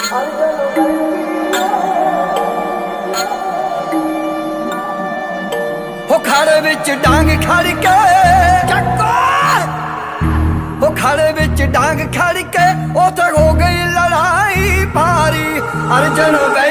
हो खड़े विच डांग खड़ के चक्को, हो खड़े विच डांग खड़ के उथे हो गई लड़ाई भारी। अर्जन